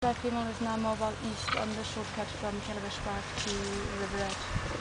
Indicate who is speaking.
Speaker 1: female is now mobile east on the shortcut from Calabash Park to River Edge.